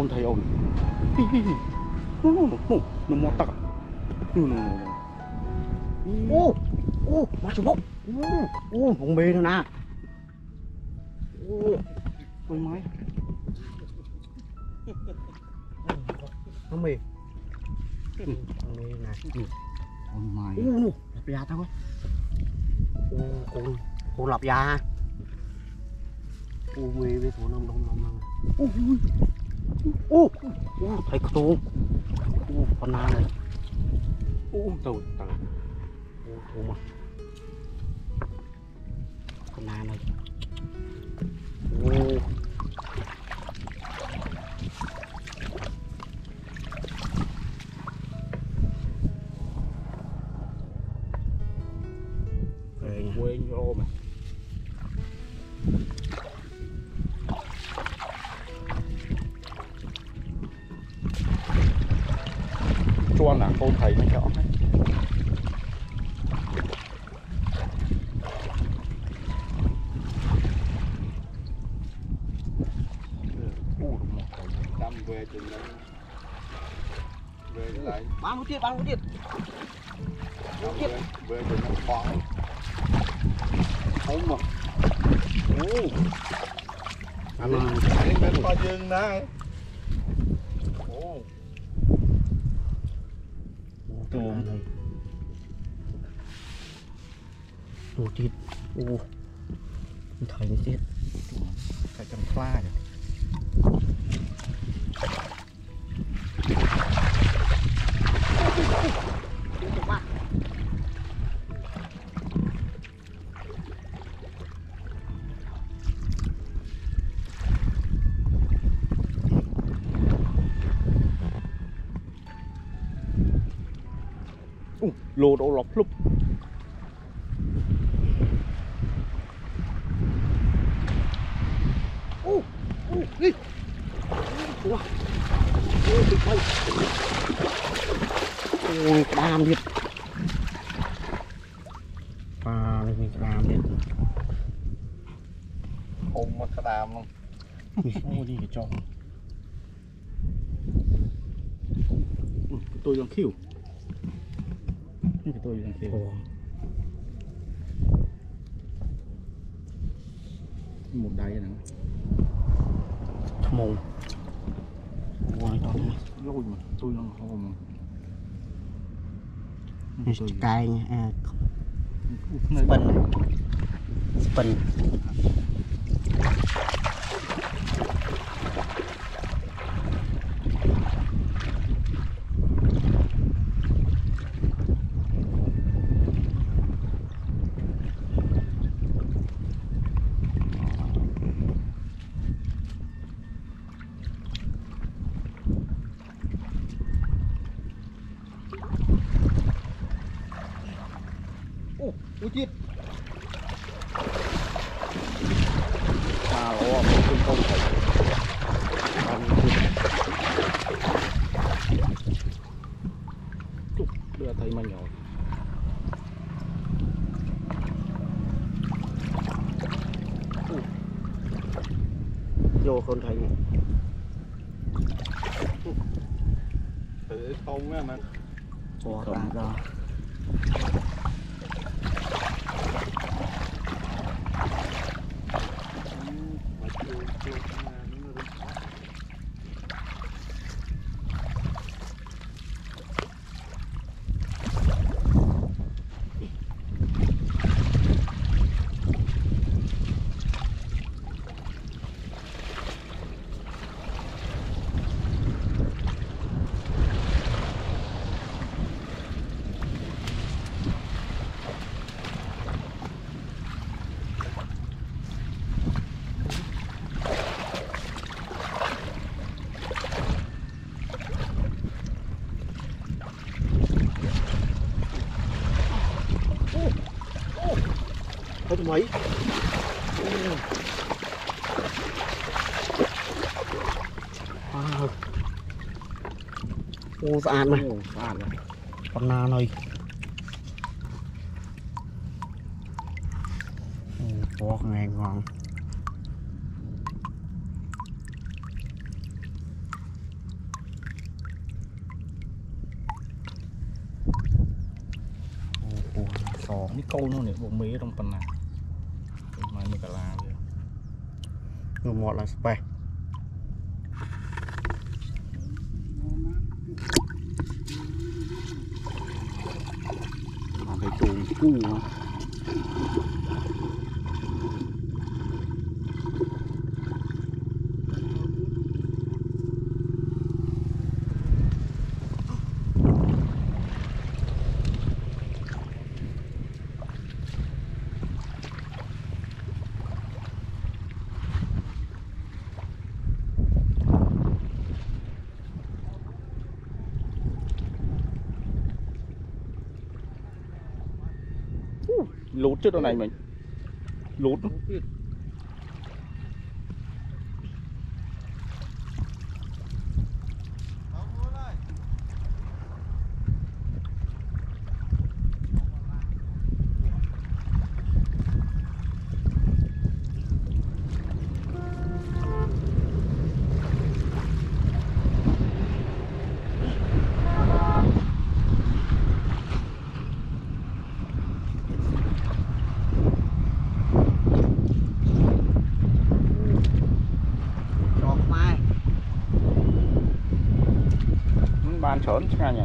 con thấy ồn nó mò tắc ô má chụp bông bông bê nữa nè ôi máy nó mê nè ôi máy lọc da tao con lọc da mê với thủ đông thấy cái tôm con na này tàu tàu mà con na này quên rô mà cho là cô thầy nó chọn đấy. Đâm về chừng đó về lại 30 tiết về chừng nó khoảng không mà anh bên kho dương đó tôm này tiết thầy tiết phải chăm pha rồi lô đổ lọc lúc đi đam đi đam đi không mà cái đàm luôn đi cái cho tôi đang khiêu cái tôi đang khiêu một đáy này mồm ngoài đó lôi mà tôi đang hòm cay nha spin ui chết lỗ không không phải đưa thấy mà nhỏ vô con thấy tự không á mà bỏ ra Thôi mấy ô sạn này sạn này con na này có nghe ngon sò ní câu nó này bộ mía trong phần này mai mới cả là người một là spray phải chuồng cua lút trước đâu này mình lút ban chớn chứ ngay nhỉ.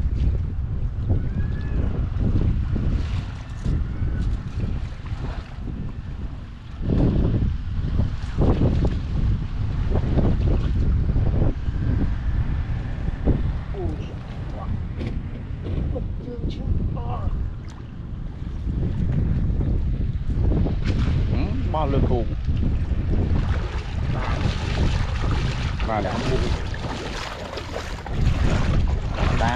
Bao lượt cùng và để không đám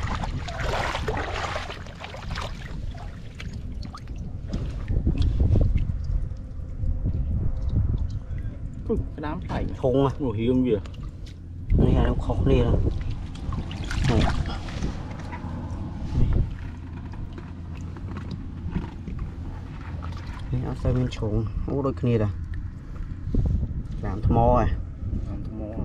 cái đám phải thùng à ngồi hiên gì này là khó đi rồi này áo xanh bên trùng ô đôi kia rồi làm thô mò à làm thô mò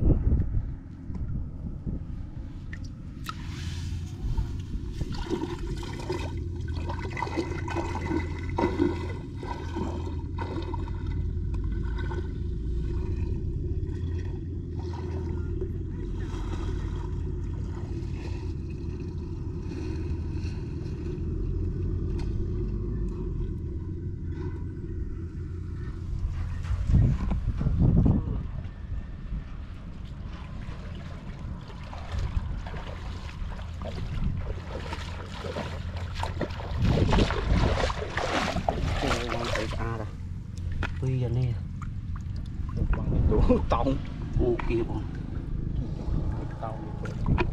bây giờ nè bằng tủ tông ô kia bọn tông